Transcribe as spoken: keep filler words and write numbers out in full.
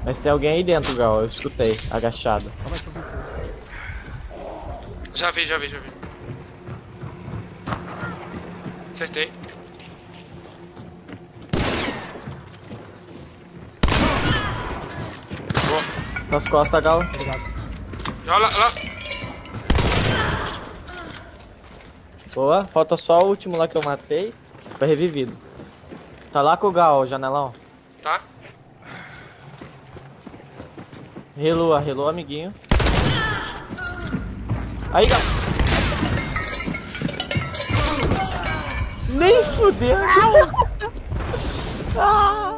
Mas tem alguém aí dentro, Gal. Eu escutei, agachado. Já vi, já vi, já vi. Acertei. Boa. Nas costas, Gal. Obrigado. Olha lá, olha lá. Boa. Falta só o último lá que eu matei. Foi revivido. Tá lá com o Gal, janelão. Tá? Relua, relua, amiguinho. Aí, Gal. Nem fudeu. Ah!